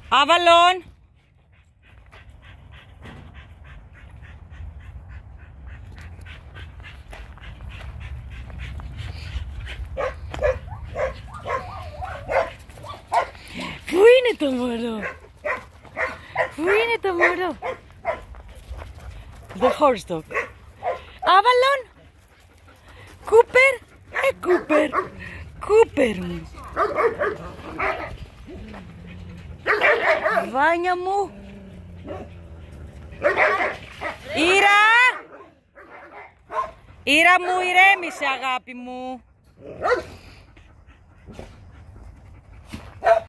Άβαλον. Πού είναι το μωρό? Πού είναι το μωρό? The horse dog. Άβαλον. Κούπερ. Κούπερ. Κούπερ μου. Βάνια μου. Ήρα. Ήρα μου, ηρέμησε αγάπη μου.